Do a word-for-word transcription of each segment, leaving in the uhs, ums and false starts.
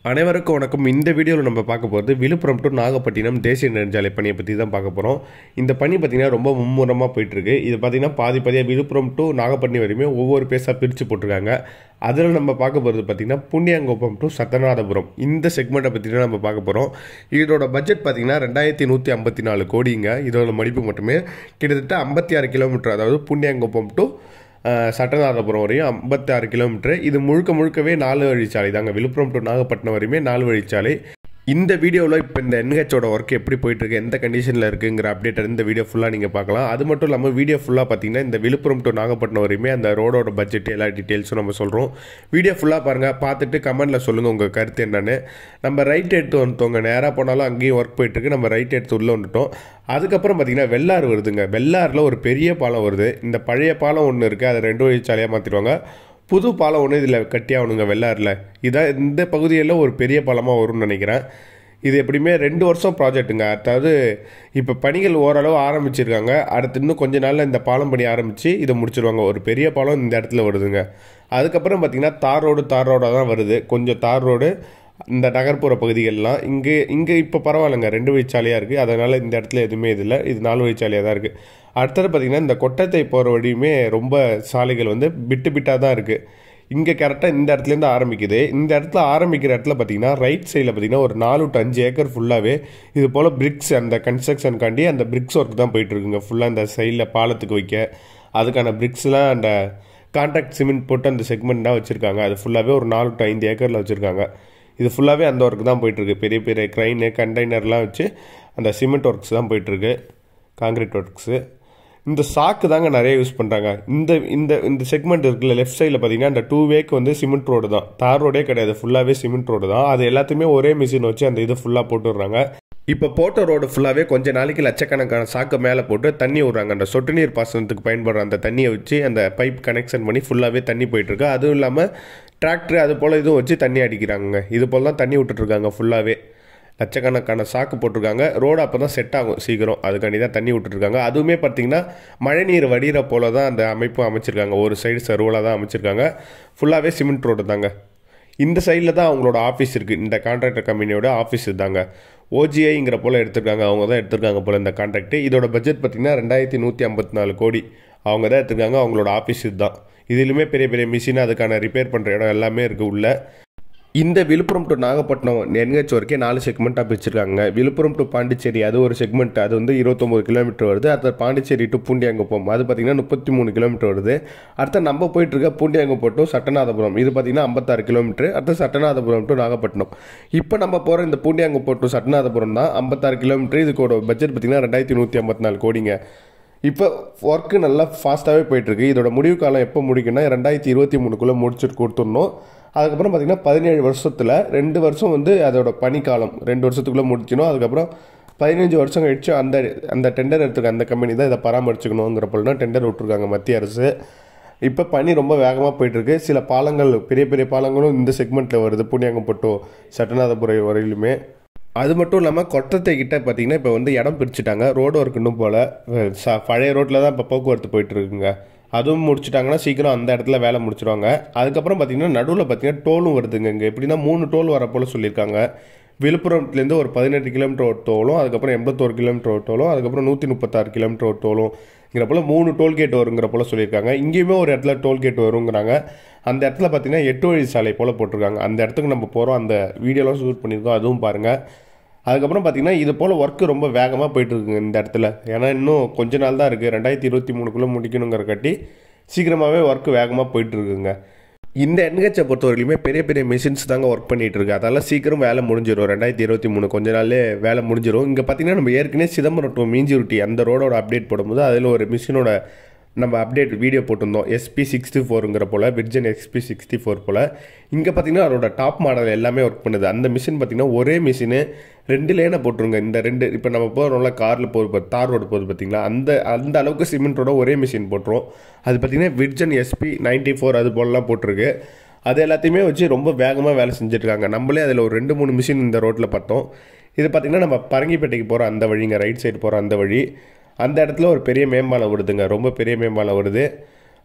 அனைவருக்கும் வணக்கம். இந்த வீடியோவில் நம்ம பார்க்க போகிறது விழுப்புரம் டு நாகப்பட்டினம் தேசிய நெடுஞ்சாலை பணியை பற்றி தான் பார்க்க போகிறோம். இந்த பணி பார்த்திங்கன்னா ரொம்ப மும்முரமாக போயிட்டுருக்கு. இது பார்த்திங்கன்னா பாதி பாதியாக விழுப்புரம் டு நாகப்பட்டினம் வரையுமே ஒவ்வொரு பேஸாக பிரித்து போட்டிருக்காங்க. அதில் நம்ம பார்க்க போகிறது பார்த்திங்கன்னா புண்ணியங்குப்பம் டு சத்தநாதபுரம் இந்த செக்மெண்ட்டை பற்றி தான் நம்ம பார்க்க போகிறோம். இதோட பட்ஜெட் பார்த்திங்கன்னா ரெண்டாயிரத்தி நூற்றி ஐம்பத்தி நாலு கோடிங்க. இதோட மதிப்பு மட்டுமே கிட்டத்தட்ட ஐம்பத்தி ஆறு கிலோமீட்டர், அதாவது புண்ணியங்குப்பம் டு சட்டநாதபுரம் வரையும் ஐம்பத்தி ஆறு கிலோமீட்டர். இது முழுக்க முழுக்கவே நாலு வழிச்சாலை தாங்க. விழுப்புரம் டு நாகப்பட்டினம் வரையுமே நாலு வழிச்சாலை. இந்த வீடியோவில் இப்போ இந்த என்ஹெச்சோட ஒர்க் எப்படி போயிட்டுருக்கு, எந்த கண்டிஷனில் இருக்குங்கிற அப்டேட் இந்த வீடியோ ஃபுல்லாக நீங்கள் பார்க்கலாம். அது மட்டும் இல்லாமல் வீடியோ ஃபுல்லாக பார்த்தீங்கன்னா இந்த விழுப்புரம் டு நாகப்பட்டினம் வரையுமே அந்த ரோடோட பட்ஜெட் எல்லா டீட்டெயில்ஸும் நம்ம சொல்கிறோம். வீடியோ ஃபுல்லாக பாருங்கள், பார்த்துட்டு கமெண்ட்டில் சொல்லுங்கள் உங்கள் கருத்து என்னென்னு. நம்ம ரைட் எடுத்து வந்துட்டோங்க, நேராக போனாலும் அங்கேயும் ஒர்க் போயிட்டுருக்கு. நம்ம ரைட் எடுத்து உள்ளே வந்துட்டோம். அதுக்கப்புறம் பார்த்தீங்கன்னா வெள்ளாறு வருதுங்க. வெள்ளாறில் ஒரு பெரிய பாலம் வருது. இந்த பழைய பாலம் ஒன்று இருக்குது, அதை ரெண்டு வழிச்சாலையாக மாற்றிடுவாங்க. புது பாலம் ஒன்று இதில் கட்டியாகணுங்க வெள்ளாறில். இதான் இந்த பகுதியில் ஒரு பெரிய பாலமாக வரும்னு நினைக்கிறேன். இது எப்படியுமே ரெண்டு வருஷம் ப்ராஜெக்ட்டுங்க. அதாவது இப்போ பணிகள் ஓரளவு ஆரம்பிச்சிருக்காங்க. அடுத்து இன்னும் கொஞ்ச நாளில் இந்த பாலம் பணி ஆரம்பித்து இதை முடிச்சிருவாங்க. ஒரு பெரிய பாலம் இந்த இடத்துல வருதுங்க. அதுக்கப்புறம் பார்த்திங்கன்னா தார் ரோடு தார் ரோடாக தான் வருது. கொஞ்சம் தார் ரோடு இந்த நகர்ப்புற பகுதிகள்லாம் இங்கே இங்கே இப்போ பரவாயில்லைங்க, ரெண்டு வழிச்சாலையாக இருக்குது. அதனால் இந்த இடத்துல எதுவுமே இது இல்லை, இது நாலு வழிச்சாலையாக தான் இருக்குது. அடுத்தது பார்த்திங்கன்னா இந்த கொட்டத்தை போகிற வழியுமே ரொம்ப சாலைகள் வந்து பிட்டு பிட்டாக தான் இருக்குது. இங்கே கரெக்டாக இந்த இடத்துலேருந்து ஆரம்பிக்குது. இந்த இடத்துல ஆரம்பிக்கிற இடத்துல பார்த்திங்கன்னா ரைட் சைடில் பார்த்திங்கன்னா ஒரு நாலு டு அஞ்சு ஏக்கர் ஃபுல்லாகவே இது போல் பிரிக்ஸ் அந்த கன்ஸ்ட்ரக்ஷனுக்காண்டி அந்த பிரிக்ஸ் ஒர்க் தான் போயிட்டுருக்குங்க. ஃபுல்லாக அந்த சைடில் பாலத்துக்கு வைக்க அதுக்கான பிரிக்ஸ்லாம் அந்த கான்ட்ராக்ட் சிமெண்ட் போட்டு அந்த செக்மெண்ட் தான் வச்சுருக்காங்க. அது ஃபுல்லாகவே ஒரு நாலு டு ஐந்து ஏக்கரில் வச்சுருக்காங்க. இது ஃபுல்லாகவே அந்த ஒர்க் தான் போயிட்டுருக்கு. பெரிய பெரிய க்ரைனு கண்டெய்னர்லாம் வச்சு அந்த சிமெண்ட் ஒர்க்ஸ் தான் போயிட்டுருக்கு, காங்கிரீட் ஒர்க்ஸு. இந்த சாக்கு தாங்க நிறைய யூஸ் பண்ணுறாங்க. இந்த இந்த இந்த செக்மெண்ட் இருக்குல்ல லெஃப்ட் சைடில் பார்த்தீங்கன்னா அந்த டூ வேக்கு வந்து சிமெண்ட் ரோடு தான், தார் ரோடே கிடையாது, ஃபுல்லாகவே சிமெண்ட் ரோடு தான். அது எல்லாத்தையுமே ஒரே மிஷின் வச்சு அந்த இது ஃபுல்லாக போட்டுடுறாங்க. இப்போ போட்ட ரோடு ஃபுல்லாகவே கொஞ்சம் நாளைக்கு லட்சக்கணக்கான சாக்கு மேலே போட்டு தண்ணி விட்றாங்க. அந்த சொட்டு நீர் பாசனத்துக்கு பயன்படுற அந்த தண்ணியை வச்சு அந்த பைப் கனெக்ஷன் பண்ணி ஃபுல்லாகவே தண்ணி போயிட்டுருக்கு. அதுவும் இல்லாமல் டிராக்டர் அது போல் இதுவும் வச்சு தண்ணி அடிக்கிறாங்க. இது போல் தான் தண்ணி விட்டுட்ருக்காங்க. ஃபுல்லாகவே லட்சக்கணக்கான சாக்கு போட்டிருக்காங்க. ரோடு அப்போ தான் செட் ஆகும் சீக்கிரம், அதுக்காண்டி தான் தண்ணி விட்டுருக்காங்க. அதுவுமே பார்த்திங்கன்னா மழை நீர் வடிகிற போல தான் அந்த அமைப்பு அமைச்சிருக்காங்க. ஒரு சைடு சர்வலாக தான் அமைச்சிருக்காங்க. ஃபுல்லாகவே சிமெண்ட் ரோடு தாங்க. இந்த சைடில் தான் அவங்களோட ஆஃபீஸ் இருக்குது. இந்த கான்ட்ராக்டர் கம்பெனியோட ஆஃபீஸ் தாங்க. ஓஜிஐங்கிற போல் எடுத்திருக்காங்க, அவங்க தான் எடுத்திருக்காங்க போல் இந்த கான்ட்ராக்ட். இதோட பட்ஜெட் பார்த்திங்கன்னா ரெண்டாயிரத்தி நூற்றி ஐம்பத்தி நாலு கோடி அவங்க தான் எடுத்திருக்காங்க. அவங்களோட ஆஃபீஸ் இதுதான். இதிலுமே பெரிய பெரிய மிஷின் அதுக்கான ரிப்பேர் பண்ணுற இடம் எல்லாமே இருக்குது உள்ள. இந்த விழுப்புரம் டு நாகப்பட்டினம் என்ஹெச் வரைக்கும் நாலு செக்மெண்ட்டாக பிரிச்சிருக்காங்க. விழுப்புரம் டு பாண்டிச்சேரி அது ஒரு செக்மெண்ட், அது வந்து இருபத்தொம்பது கிலோமீட்டர் வருது. அடுத்த பாண்டிச்சேரி டு பூண்டியங்குப்பம் அது பார்த்திங்கன்னா முப்பத்தி மூணு கிலோமீட்டர் வருது. அடுத்த நம்ம போயிட்டுருக்க பூண்டியங்குப்பம் டு சட்டநாதபுரம் இது பார்த்திங்கன்னா ஐம்பத்தாறு கிலோமீட்டர். அடுத்த சட்டநாதபுரம் டு நாகப்பட்டினம். இப்போ நம்ம போகிற இந்த பூண்டியங்குப்பம் டு சட்டநாதபுரம் தான் ஐம்பத்தாறு கிலோமீட்டர். இதுக்கோட பட்ஜெட் பார்த்திங்கன்னா ரெண்டாயிரத்தி நூற்றி ஐம்பத்தி நாலு கோடிங்க. இப்போ ஒர்க்கு நல்லா ஃபாஸ்ட்டாகவே போயிட்டுருக்கு. இதோட முடிவு காலம் எப்போ முடிக்குன்னா ரெண்டாயிரத்தி இருபத்தி மூணுக்குள்ளே முடிச்சுட்டு கொடுத்துடணும். அதுக்கப்புறம் பார்த்திங்கன்னா பதினேழு வருஷத்தில் ரெண்டு வருஷம் வந்து அதோட பணிக்காலம் ரெண்டு வருஷத்துக்குள்ளே முடிக்கணும். அதுக்கப்புறம் பதினஞ்சு வருஷம் கழிச்சு அந்த அந்த டெண்டர் எடுத்துருக்க அந்த கம்பெனி தான் இதை பராமரிச்சுக்கணுங்கிற போல் தான் டெண்டர் விட்ருக்காங்க மத்திய அரசு. இப்போ பணி ரொம்ப வேகமாக போயிட்டுருக்கு. சில பாலங்கள் பெரிய பெரிய பாலங்களும் இந்த செக்மெண்ட்டில் வருது, புண்ணியங்கப்பட்டு சட்டநாதபுரம் வரையிலுமே. அது மட்டும் இல்லாமல் கொட்டத்தை கிட்ட பார்த்திங்கன்னா இப்போ வந்து இடம் பிரிச்சுட்டாங்க. ரோடு ஒர்க் இன்னும் போல் ச பழைய ரோட்டில் தான் இப்போ போக்குவரத்து போயிட்டுருக்குங்க. அதுவும் முடிச்சுட்டாங்கன்னா சீக்கிரம் அந்த இடத்துல வேலை முடிச்சிடுவாங்க. அதுக்கப்புறம் பார்த்திங்கன்னா நடுவில் பார்த்திங்கன்னா டோலும் வருதுங்க. இங்கே எப்படின்னா மூணு டோல் வர போல் சொல்லியிருக்காங்க. விழுப்புரத்துலேருந்து ஒரு பதினெட்டு கிலோமீட்டர் ஒரு டோலும், அதுக்கப்புறம் எண்பத்தோரு கிலோமீட்டர் ஒரு டோலும், அதுக்கப்புறம் நூற்றி முப்பத்தாறு கிலோமீட்டர் ஒரு டோலும்ங்கிற போல் மூணு டோல்கேட் வருங்கிற போல் சொல்லியிருக்காங்க. இங்கேயுமே ஒரு இடத்துல டோல்கேட் வருங்கிறாங்க. அந்த இடத்துல பார்த்திங்கன்னா எட்டு வழி சாலை போல் போட்டிருக்காங்க. அந்த இடத்துக்கு நம்ம போகிறோம், அந்த வீடியோலாம் ஷூட் பண்ணியிருக்கோம், அதுவும் பாருங்கள். அதுக்கப்புறம் பார்த்திங்கன்னா இது போல் ஒர்க்கு ரொம்ப வேகமாக போயிட்டுருக்குங்க இந்த இடத்துல. ஏன்னா இன்னும் கொஞ்ச நாள் தான் இருக்குது, ரெண்டாயிரத்தி இருபத்தி மூணுக்குள்ளே முடிக்கணுங்கிற கட்டி சீக்கிரமாகவே ஒர்க்கு வேகமாக போயிட்டுருக்குங்க. இந்த என்ஹெச்சை பொறுத்தவரையிலுமே பெரிய பெரிய மிஷின்ஸ் தாங்க ஒர்க் பண்ணிகிட்டு இருக்கு. அதெல்லாம் சீக்கிரம் வேலை முடிஞ்சிடும். ரெண்டாயிரத்தி இருபத்தி மூணு கொஞ்ச நாள்லே வேலை முடிஞ்சிடும். இங்கே பார்த்திங்கன்னா நம்ம ஏற்கனவே சிதம்பரம் டு மீஞ்சிருட்டி அந்த ரோடோட அப்டேட் போடும்போது அதில் ஒரு மிஷினோட நம்ம அப்டேட் வீடியோ போட்டிருந்தோம். எஸ்பி சிக்ஸ்டி ஃபோருங்கிற போல் விர்ஜன் எக்ஸ்பி சிக்ஸ்டி ஃபோர் போல். இங்கே பார்த்திங்கன்னா அதோட டாப் மாடல் எல்லாமே ஒர்க் பண்ணுது. அந்த மிஷின் பார்த்திங்கன்னா ஒரே மிஷினு ரெண்டு லேனை போட்டுருங்க. இந்த ரெண்டு இப்போ நம்ம போகிறோம்ல காரில் போகுது, தார் ரோடு போகுது பார்த்திங்களா, அந்த அந்த அளவுக்கு சிமெண்ட்டோட ஒரே மிஷின் போட்டுரும். அது பார்த்திங்கன்னா விர்ஜன் எஸ்பி நைன்ட்டி ஃபோர் அது போலலாம் போட்டிருக்கு. அது எல்லாத்தையுமே வச்சு ரொம்ப வேகமாக வேலை செஞ்சுட்ருக்காங்க. நம்மளே அதில் ஒரு ரெண்டு மூணு மிஷின் இந்த ரோட்டில் பார்த்தோம். இது பார்த்திங்கன்னா நம்ம பரங்கிப்பேட்டைக்கு போகிற அந்த வழிங்க, ரைட் சைடு போகிற அந்த வழி. அந்த இடத்துல ஒரு பெரிய மேம்பாலம் வருதுங்க, ரொம்ப பெரிய மேம்பாலம் வருது.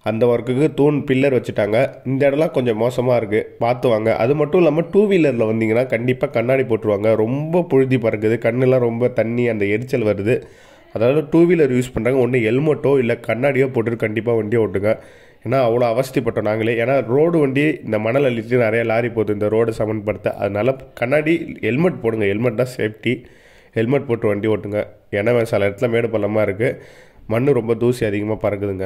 அந்த ஒர்க்குக்கு தூண் பில்லர் வச்சுட்டாங்க. இந்த இடம்லாம் கொஞ்சம் மோசமாக இருக்குது, பார்த்து வாங்க. அது மட்டும் இல்லாமல் டூ வீலரில் வந்தீங்கன்னா கண்டிப்பாக கண்ணாடி போட்டுருவாங்க. ரொம்ப புழுதி பறக்குது, கண்ணெலாம் ரொம்ப தண்ணி, அந்த எரிச்சல் வருது. அதாவது டூ வீலர் யூஸ் பண்ணுறாங்க, ஒன்று ஹெல்மெட்டோ இல்லை கண்ணாடியோ போட்டுட்டு கண்டிப்பாக வண்டியை ஓட்டுங்க. ஏன்னா அவ்வளோ அவஸ்திப்பட்டோம் நாங்களே. ஏன்னா ரோடு வண்டி இந்த மணல் அள்ளிட்டு நிறைய லாரி போகுது இந்த ரோடு சமன்படுத்த. அதனால கண்ணாடி ஹெல்மெட் போடுங்க, ஹெல்மெட் தான் சேஃப்டி. ஹெல்மெட் போட்டு வண்டி ஓட்டுங்க. ஏன்னா சில இடத்துல மேடு பள்ளமாக இருக்குது, மண் ரொம்ப தூசி அதிகமாக பறக்குதுங்க.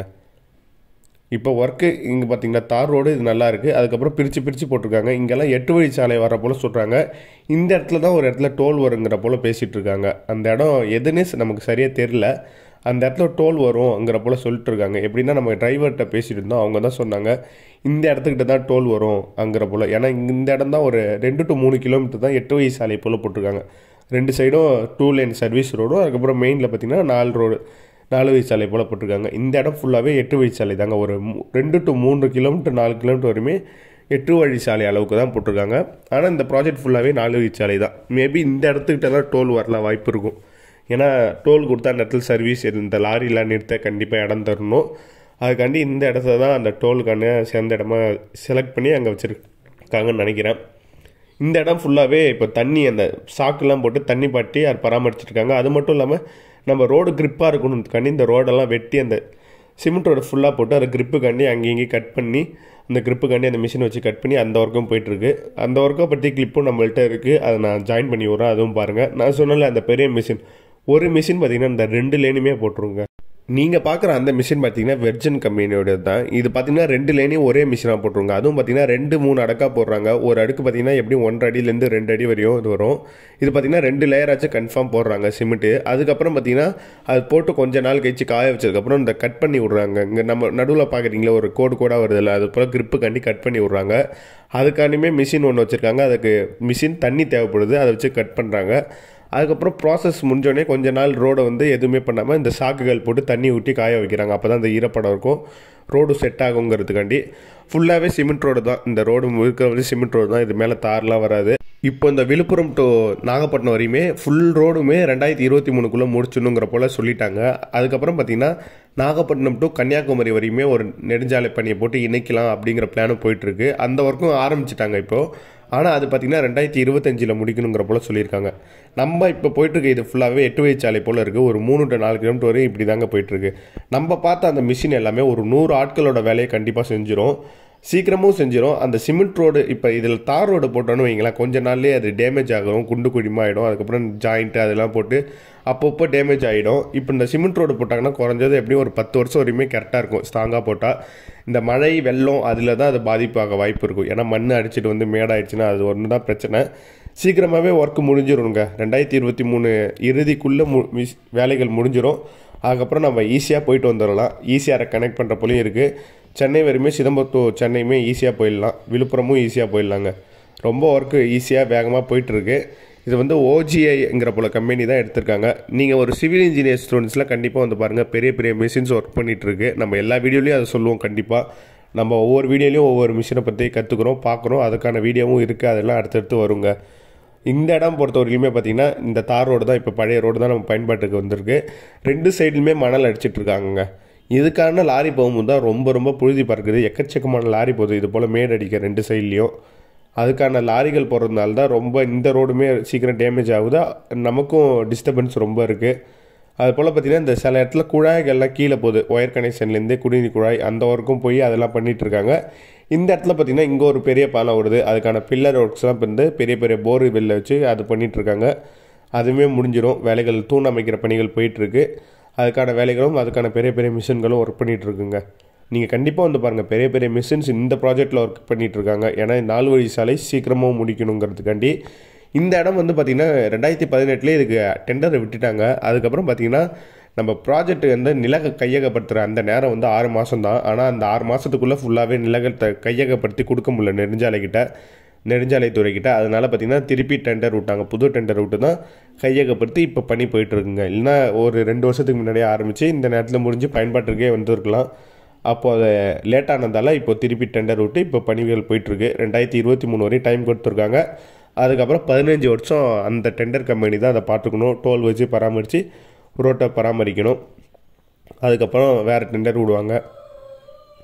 இப்போ ஒர்க்கு இங்கே பார்த்தீங்கன்னா தார் ரோடு இது நல்லா இருக்குது. அதுக்கப்புறம் பிரித்து பிரித்து போட்டிருக்காங்க. இங்கெல்லாம் எட்டு வழி சாலை வர போல் சொல்கிறாங்க. இந்த இடத்துல தான் ஒரு இடத்துல டோல் வருங்கிற போல் பேசிகிட்டு இருக்காங்க. அந்த இடம் எதுன்னு நமக்கு சரியாக தெரில. அந்த இடத்துல டோல் வரும்ங்கிற போல் சொல்லிட்டு இருக்காங்க. எப்படின்னா நம்ம டிரைவர்கிட்ட பேசிகிட்டு இருந்தோம், அவங்க தான் சொன்னாங்க இந்த இடத்துக்கிட்ட தான் டோல் வரும் அங்கிற போல். ஏன்னா இந்த இடம் தான் ஒரு ரெண்டு டு மூணு கிலோமீட்டர் தான் எட்டு வழி சாலை போல் போட்டிருக்காங்க. ரெண்டு சைடும் டூ லேன் சர்வீஸ் ரோடும், அதுக்கப்புறம் மெயினில் பார்த்திங்கன்னா நாலு ரோடு நாலு வழி சாலை போல் போட்டிருக்காங்க. இந்த இடம் ஃபுல்லாகவே எட்டு வழி சாலை தாங்க. ஒரு ரெண்டு டு மூன்று கிலோமீட்டர் நாலு கிலோமீட்டர் வரையுமே எட்டு வழி சாலை அளவுக்கு தான் போட்டிருக்காங்க. ஆனால் இந்த ப்ராஜெக்ட் ஃபுல்லாகவே நாலு வழி சாலை தான். மேபி இந்த இடத்துக்கிட்ட தான் டோல் வரலாம் வாய்ப்பு இருக்கும். ஏன்னா டோல் கொடுத்தா அந்த இடத்துல சர்வீஸ் இந்த லாரிலாம் நிறுத்த கண்டிப்பாக இடம் தரணும். அதுக்காண்டி இந்த இடத்துல தான் அந்த டோலுக்கான சேர்ந்த இடமா செலக்ட் பண்ணி அங்கே வச்சுருக்காங்கன்னு நினைக்கிறேன். இந்த இடம் ஃபுல்லாகவே இப்போ தண்ணி அந்த சாக்குலாம் போட்டு தண்ணி பாட்டி அது பராமரிச்சிருக்காங்க. அது மட்டும் இல்லாமல் நம்ம ரோடு கிரிப்பாக இருக்கணும்னுக்காண்டி இந்த ரோடெல்லாம் வெட்டி அந்த சிமெண்ட் ரோடு ஃபுல்லாக போட்டு அதை கிரிப்புக்காண்டி அங்கேயும் இங்கேயும் கட் பண்ணி அந்த கிரிப்புக்காண்டி அந்த மிஷின் வச்சு கட் பண்ணி அந்த ஒர்க்கும் போயிட்டுருக்கு. அந்த ஒர்க்கை பற்றி கிளிப்பும் நம்மள்கிட்ட இருக்குது, அதை நான் ஜாயின் பண்ணி விட்றேன், அதுவும் பாருங்கள். நான் சொன்னல அந்த பெரிய மிஷின் ஒரு மிஷின் பார்த்திங்கன்னா இந்த ரெண்டு லேனுமே போட்டுருங்க. நீங்கள் பார்க்குற அந்த மிஷின் பார்த்தீங்கன்னா வெர்ஜன் கம்பெனியோட தான். இது பார்த்தீங்கன்னா ரெண்டு லேனையும் ஒரே மிஷினாக போட்டுருங்க. அதுவும் பார்த்தீங்கன்னா ரெண்டு மூணு அடுக்காக போடுறாங்க. ஒரு அடுக்கு பார்த்தீங்கன்னா எப்படியும் ஒன்றரை அடியிலேருந்து ரெண்டு அடி வரையும் இது வரும். இது பார்த்தீங்கன்னா ரெண்டு லேயராச்சும் கன்ஃபார்ம் போடுறாங்க சிமெண்ட்டு. அதுக்கப்புறம் பார்த்தீங்கன்னா அது போட்டு கொஞ்ச நாள் கழிச்சு காய வச்சதுக்கப்புறம் இந்த கட் பண்ணி விட்றாங்க. இங்கே நம்ம நடுவில் பார்க்குறீங்களா ஒரு கோடு கோடாக வருதில்ல, அது போல் கிரிப்புக்காண்டி கட் பண்ணி விட்றாங்க. அதுக்காண்டியுமே மிஷின் ஒன்று வச்சுருக்காங்க. அதுக்கு மிஷின் தண்ணி தேவைப்படுது, அதை வச்சு கட் பண்ணுறாங்க. அதுக்கப்புறம் ப்ராசஸ் முடிஞ்சோடனே கொஞ்ச நாள் ரோடை வந்து எதுவுமே பண்ணாமல் இந்த சாக்குகள் போட்டு தண்ணி ஊற்றி காய வைக்கிறாங்க. அப்போ தான் அந்த ஈரப்படம் இருக்கும், ரோடு செட் ஆகுங்கிறதுக்காண்டி. ஃபுல்லாகவே சிமெண்ட் ரோடு தான் இந்த ரோடு, இருக்கிற வந்து சிமெண்ட் ரோடு தான். இது மேலே தார்லாம் வராது. இப்போ இந்த விழுப்புரம் டு நாகப்பட்டினம் வரையுமே ஃபுல் ரோடுமே ரெண்டாயிரத்தி இருபத்தி மூணுக்குள்ளே முடிச்சணுங்கிற போல் சொல்லிட்டாங்க. அதுக்கப்புறம் பார்த்திங்கன்னா நாகப்பட்டினம் டு கன்னியாகுமரி வரையுமே ஒரு நெடுஞ்சாலை பணியை போட்டு இணைக்கலாம் அப்படிங்கிற பிளானும் போயிட்டுருக்கு. அந்த ஒர்க்கும் ஆரம்பிச்சிட்டாங்க இப்போது. ஆனால் அது பார்த்திங்கன்னா ரெண்டாயிரத்தி இருபத்தஞ்சில் முடிக்கணுங்கிற போல் சொல்லியிருக்காங்க. நம்ம இப்போ போயிட்டுருக்கு இது ஃபுல்லாகவே எட்டு வழி சாலை போல் இருக்குது. ஒரு மூணு டு நாலு கிலோமீட்டர் வரையும் இப்படி தாங்க போயிட்டுருக்கு. நம்ம பார்த்த அந்த மிஷின் எல்லாமே ஒரு நூறு ஆட்களோட வேலையை கண்டிப்பாக செஞ்சிடும், சீக்கிரமும் செஞ்சிடும். அந்த சிமெண்ட் ரோடு இப்போ இதில் தார் ரோடு போட்டோன்னு வைங்களேன், கொஞ்ச நாள்லேயே அது டேமேஜ் ஆகும், குண்டு குடிமா ஆகிடும். அதுக்கப்புறம் ஜாயிண்ட்டு அதெல்லாம் போட்டு அப்பப்போ டேமேஜ் ஆகிடும். இப்போ இந்த சிமெண்ட் ரோடு போட்டாங்கன்னா குறைஞ்சது எப்படியும் ஒரு பத்து வருஷம் வரையுமே கரெக்டாக இருக்கும் ஸ்ட்ராங்காக போட்டால். இந்த மழை வெள்ளம் அதில் தான் அது பாதிப்பாக வாய்ப்பு இருக்கும். ஏன்னா மண் அடிச்சுட்டு வந்து மேடாயிடுச்சுன்னா அது ஒன்று தான் பிரச்சனை. சீக்கிரமாகவே ஒர்க்கு முடிஞ்சிடும்ங்க. ரெண்டாயிரத்தி இருபத்தி மூணு இறுதிக்குள்ளே மு மிஸ் வேலைகள் முடிஞ்சிடும். அதுக்கப்புறம் நம்ம ஈஸியாக போயிட்டு வந்துடலாம். ஈஸியாக கனெக்ட் பண்ணுற போலையும் இருக்குது. சென்னை வரையுமே சிதம்பரம் சென்னையுமே ஈஸியாக போயிடலாம், விழுப்புரமும் ஈஸியாக போயிடலாங்க. ரொம்ப ஒர்க்கு ஈஸியாக வேகமாக போயிட்டுருக்கு. இது வந்து ஓஜிஐங்கிற போல் கம்பெனி தான் எடுத்திருக்காங்க. நீங்கள் ஒரு சிவில் இன்ஜினியர் ஸ்டூடெண்ட்ஸில் கண்டிப்பாக வந்து பாருங்கள், பெரிய பெரிய மிஷின்ஸ் ஒர்க் பண்ணிகிட்ருக்கு. நம்ம எல்லா வீடியோலையும் அதை சொல்லுவோம். கண்டிப்பாக நம்ம ஒவ்வொரு வீடியோலையும் ஒவ்வொரு மிஷினை பற்றி கற்றுக்குறோம், பார்க்குறோம். அதுக்கான வீடியோவும் இருக்குது, அதெல்லாம் அடுத்தடுத்து வருங்க. இந்த இடம் பொறுத்த வரைக்குமே பார்த்திங்கன்னா இந்த தார் ரோடு தான், இப்போ பழைய ரோடு தான் நம்ம பயன்பாட்டுக்கு வந்திருக்கு. ரெண்டு சைடுலுமே மணல் அடிச்சிட்ருக்காங்க. இதுக்கான லாரி போகும்போது தான் ரொம்ப ரொம்ப புழுதி பறக்குது. எக்கச்சக்கமான லாரி போகுது இது போல் மேடு அடிக்க ரெண்டு சைட்லேயும். அதுக்கான லாரிகள் போகிறதுனால தான் ரொம்ப இந்த ரோடுமே சீக்கிரம் டேமேஜ் ஆகுது. நமக்கும் டிஸ்டர்பன்ஸ் ரொம்ப இருக்குது. அது போல் பார்த்திங்கன்னா இந்த சில இடத்துல குழாய்கள்லாம் கீழே போகுது, ஒயர் கனெக்ஷன்லேருந்து குடிநீர் குழாய் அந்த ஒர்க்கும் போய் அதெல்லாம் பண்ணிகிட்ருக்காங்க. இந்த இடத்துல பார்த்திங்கன்னா இங்கே ஒரு பெரிய பாலம் வருது. அதுக்கான பில்லர் ஒர்க்ஸ்லாம் வந்து பெரிய பெரிய போர் வெளில வச்சு அது பண்ணிகிட்ருக்காங்க. அதுவுமே முடிஞ்சிடும். வேலைகள் தூண் அமைக்கிற பணிகள் போயிட்டுருக்கு. அதுக்கான வேலைகளும் அதுக்கான பெரிய பெரிய மிஷின்களும் ஒர்க் பண்ணிகிட்ருக்குங்க. நீங்கள் கண்டிப்பாக வந்து பாருங்கள், பெரிய பெரிய மிஷின்ஸ் இந்த ப்ராஜெக்டில் ஒர்க் பண்ணிகிட்ருக்காங்க. ஏன்னா நாலு வழி சாலை சீக்கிரமாக முடிக்கணுங்கிறதுக்காண்டி. இந்த இடம் வந்து பார்த்திங்கன்னா ரெண்டாயிரத்தி பதினெட்டுலேயே இதுக்கு டெண்டரை விட்டுட்டாங்க. அதுக்கப்புறம் பார்த்திங்கன்னா நம்ம ப்ராஜெக்ட் வந்து நிலக கையகப்படுத்துகிற அந்த நேரம் வந்து ஆறு மாதம் தான். ஆனால் அந்த ஆறு மாதத்துக்குள்ளே ஃபுல்லாகவே நிலகத்தை கையகப்படுத்தி கொடுக்க முடியல நெடுஞ்சாலைக்கிட்ட, நெடுஞ்சாலைத்துறைக்கிட்ட. அதனால் பார்த்திங்கன்னா திருப்பி டெண்டர் விட்டாங்க, புது டெண்டர் விட்டு தான் கையகப்படுத்தி இப்போ பண்ணி போயிட்டுருக்குங்க. இல்லைனா ஒரு ரெண்டு வருஷத்துக்கு முன்னாடியே ஆரம்பித்து இந்த நேரத்தில் முடிஞ்சு பயன்பாட்டுக்கே வந்துருக்கலாம். அப்போ அதை லேட்டானதால் இப்போ திருப்பி டெண்டர் விட்டு இப்போ பணிகள் போயிட்டுருக்கு. ரெண்டாயிரத்தி இருபத்தி மூணு வரையும் டைம் கொடுத்துருக்காங்க. அதுக்கப்புறம் பதினஞ்சு வருஷம் அந்த டெண்டர் கம்பெனி தான் அதை பார்த்துக்கணும், டோல் வச்சு பராமரித்து ரோட்டை பராமரிக்கணும். அதுக்கப்புறம் வேறு டெண்டர் விடுவாங்க.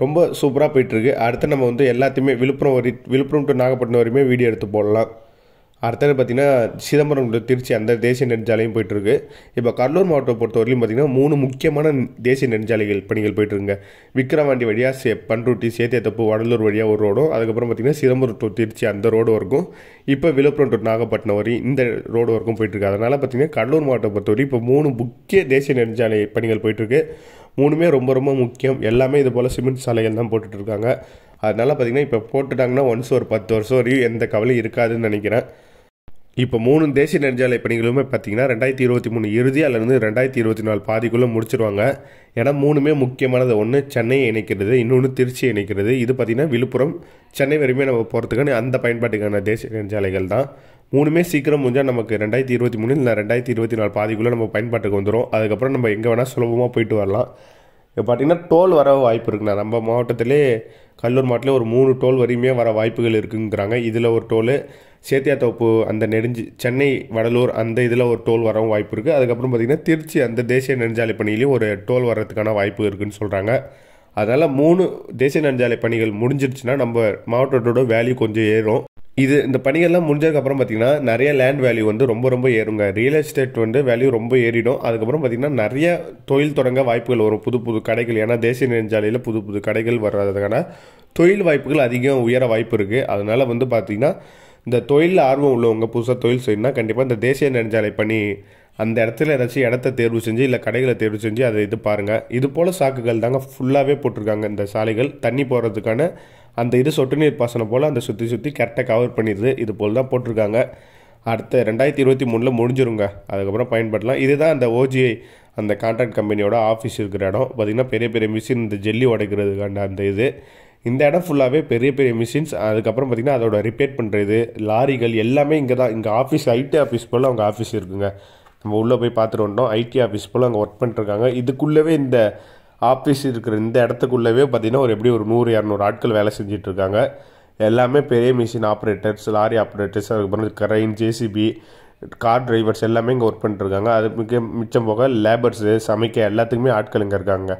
ரொம்ப சூப்பராக போயிட்டுருக்கு. அடுத்து நம்ம வந்து எல்லாத்தையுமே விழுப்புரம் வரி விழுப்புரம் டு நாகப்பட்டினம் வரையுமே வீடியோ எடுத்து போடலாம். அடுத்தது பார்த்திங்கன்னா சிதம்பரம் டு திருச்சி அந்த தேசிய நெடுஞ்சாலையும் போயிட்டுருக்கு. இப்போ கடலூர் மாவட்டத்தை பொறுத்தவரையிலும் பார்த்திங்கன்னா மூணு முக்கியமான தேசிய நெடுஞ்சாலைகள் பணிகள் போயிட்டுருங்க. விக்கிரவாண்டி வழியாக சே பண்ருட்டி சேத்தியத்தப்பு வடலூர் வழியாக ஒரு ரோடும், அதுக்கப்புறம் பார்த்திங்கன்னா சிதம்பரம் டு திருச்சி அந்த ரோடு வரைக்கும், இப்போ விழுப்புரம் டு நாகப்பட்டினம் வரை இந்த ரோடு வரைக்கும் போயிட்டுருக்கு. அதனால் பார்த்திங்கன்னா கடலூர் மாவட்டத்தை பொறுத்தவரை இப்போ மூணு முக்கிய தேசிய நெடுஞ்சாலை பணிகள் போயிட்டுருக்கு. மூணுமே ரொம்ப ரொம்ப முக்கியம். எல்லாமே இது போல் சிமெண்ட் சாலைகள் தான் போட்டுட்ருக்காங்க. அதனால் பார்த்திங்கன்னா இப்போ போட்டுட்டாங்கன்னா ஒன்ஸ் ஒரு பத்து வருஷம் வரையும் எந்த கவலையும் இருக்காதுன்னு நினைக்கிறேன். இப்போ மூணு தேசிய நெடுஞ்சாலை பணிகளுமே பார்த்திங்கன்னா ரெண்டாயிரத்தி இருபத்தி மூணு இறுதி அல்லது ரெண்டாயிரத்தி இருபத்தி நாலு பாதிக்குள்ளே முடிச்சிருவாங்க. ஏன்னா மூணுமே முக்கியமானது. ஒன்று சென்னையை இணைக்கிறது, இன்னொன்று திருச்சியை இணைக்கிறது. இது பார்த்திங்கன்னா விழுப்புரம் சென்னை வரையுமே நம்ம போகிறதுக்கான அந்த பயன்பாட்டுக்கான தேசிய நெடுஞ்சாலைகள் தான். மூணுமே சீக்கிரம் முடிஞ்சால் நமக்கு ரெண்டாயிரத்தி இருபத்தி மூணு இல்லை ரெண்டாயிரத்தி இருபத்தி நாலு பாதிக்குள்ளே நம்ம பயன்பாட்டுக்கு வந்துடும். அதுக்கப்புறம் நம்ம எங்கே வேணால் சுலபமாக போயிட்டு வரலாம். இப்போ பார்த்திங்கன்னா டோல் வர வாய்ப்பு இருக்குண்ணா. நம்ம மாவட்டத்திலே கடலூர் மாவட்டத்திலே ஒரு மூணு டோல் வரையுமே வர வாய்ப்புகள் இருக்குங்கிறாங்க. இதில் ஒரு டோலு சேத்தியாத்தோப்பு அந்த நெடுஞ்சி சென்னை வடலூர் அந்த இதில் ஒரு டோல் வரவும் வாய்ப்பு இருக்குது. அதுக்கப்புறம் பார்த்திங்கன்னா திருச்சி அந்த தேசிய நெடுஞ்சாலை பணியிலையும் ஒரு டோல் வர்றதுக்கான வாய்ப்பு இருக்குதுன்னு சொல்கிறாங்க. அதனால் மூணு தேசிய நெடுஞ்சாலை பணிகள் முடிஞ்சிருச்சுன்னா நம்ம மாவட்டத்தோட வேல்யூ கொஞ்சம் ஏறும். இது இந்த பணிகள்லாம் முடிஞ்சதுக்கப்புறம் பார்த்திங்கன்னா நிறைய லேண்ட் வேல்யூ வந்து ரொம்ப ரொம்ப ஏறுங்க. ரியல் எஸ்டேட் வந்து வேல்யூ ரொம்ப ஏறிடும். அதுக்கப்புறம் பார்த்திங்கன்னா நிறைய தொழில் தொடங்க வாய்ப்புகள் வரும், புது புது கடைகள். ஏன்னா தேசிய நெடுஞ்சாலையில் புது புது கடைகள் வர்றதுக்கான தொழில் வாய்ப்புகள் அதிகம் உயர வாய்ப்பு இருக்குது. அதனால் வந்து பார்த்திங்கன்னா இந்த தொழிலில் ஆர்வம் உள்ளவங்க புதுசாக தொழில் செய்யணும்னா கண்டிப்பாக இந்த தேசிய நெடுஞ்சாலை பணி அந்த இடத்துல ஏதாச்சும் இடத்த தேர்வு செஞ்சு இல்லை கடைகளை தேர்வு செஞ்சு அதை இது பாருங்கள். இது போல் சாக்குகள் தாங்க ஃபுல்லாகவே போட்டிருக்காங்க. இந்த சாலைகள் தண்ணி போகிறதுக்கான அந்த இது சொட்டு நீர் பாசனம் போல் அந்த சுற்றி சுற்றி கரெக்டாக கவர் பண்ணிடுது. இது போல் தான் போட்டிருக்காங்க. அடுத்த ரெண்டாயிரத்தி இருபத்தி மூணில் முடிஞ்சிருங்க. அதுக்கப்புறம் பயன்படுத்தலாம். இதுதான் அந்த ஓஜிஐ அந்த கான்ட்ராக்ட் கம்பெனியோட ஆஃபீஸ் இருக்கிற இடம். பார்த்திங்கன்னா பெரிய பெரிய மிஷின் இந்த ஜெல்லி உடைக்கிறதுக்கான அந்த இது இந்த இடம் ஃபுல்லாகவே பெரிய பெரிய மிஷின்ஸ். அதுக்கப்புறம் பார்த்திங்கன்னா அதோட ரிப்பேர் பண்ணுறது லாரிகள் எல்லாமே இங்கே தான். இங்கே ஆஃபீஸ் ஐடி ஆஃபீஸ் போல் அவங்க ஆஃபீஸ் இருக்குங்க. நம்ம உள்ளே போய் பார்த்துட்டு வந்தோம். ஐடி ஆஃபீஸ் போல் அங்கே ஒர்க் பண்ணிட்டுருக்காங்க. இதுக்குள்ளவே இந்த ஆஃபீஸ் இருக்கிற இந்த இடத்துக்குள்ளவே பார்த்திங்கன்னா ஒரு எப்படி ஒரு நூறு இரநூறு ஆட்கள் வேலை செஞ்சிட்ருக்காங்க. எல்லாமே பெரிய மிஷின் ஆப்ரேட்டர்ஸ், லாரி ஆப்ரேட்டர்ஸ், அதுக்கப்புறம் கரைன், ஜேசிபி, கார் டிரைவர்ஸ் எல்லாமே இங்கே ஒர்க் பண்ணிட்டுருக்காங்க. அது மிக மிச்சம் போக லேபர்ஸு சமைக்க எல்லாத்துக்குமே ஆட்கள் இங்கே இருக்காங்க.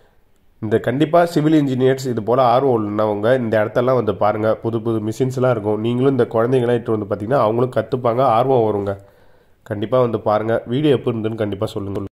இந்த கண்டிப்பாக சிவில் இன்ஜினியர்ஸ் இது போல் ஆர்வம் உள்ளவங்க இந்த இடத்தெல்லாம் வந்து பாருங்கள். புது புது மிஷின்ஸ்லாம் இருக்கும். நீங்களும் இந்த குழந்தைங்களாம் இட்டு வந்து பார்த்திங்கன்னா அவங்களும் கற்றுப்பாங்க, ஆர்வம் வருங்க. கண்டிப்பாக வந்து பாருங்கள். வீடியோ எப்போ இருந்துன்னு கண்டிப்பாக சொல்லுங்கள்.